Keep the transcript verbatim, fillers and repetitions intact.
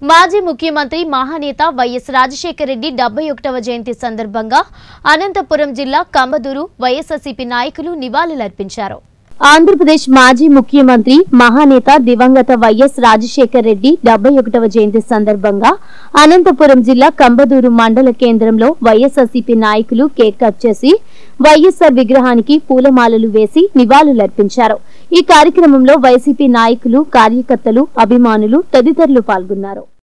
మాజీ ముఖ్యమంత్రి మహానేత వైఎస్ రాజశేఖర రెడ్డి డెబ్బై ఒకటవ జయంతి సందర్భంగా అనంతపురం జిల్లా కంబదూరు వైఎస్ఆర్సీపీ నాయకులు నివాళులర్పించారు. ఆంధ్రప్రదేశ్ మాజీ ముఖ్యమంత్రి మహానేత దివంగత వైఎస్ రాజశేఖర రెడ్డి డెబ్బై ఒకటవ జయంతి సందర్భంగా అనంతపురం జిల్లా కంబదూరు మండల కేంద్రంలో వైఎస్ఆర్సీపీ నాయకులు కేక్ కట్ చేసి వైఎస్ఆర్ విగ్రహానికి పూలమాలలు వేసి నివాళులర్పించారు. ఈ కార్యక్రమంలో వైసీపీ నాయకులు, కార్యకర్తలు, అభిమానులు తదితరులు పాల్గొన్నారు.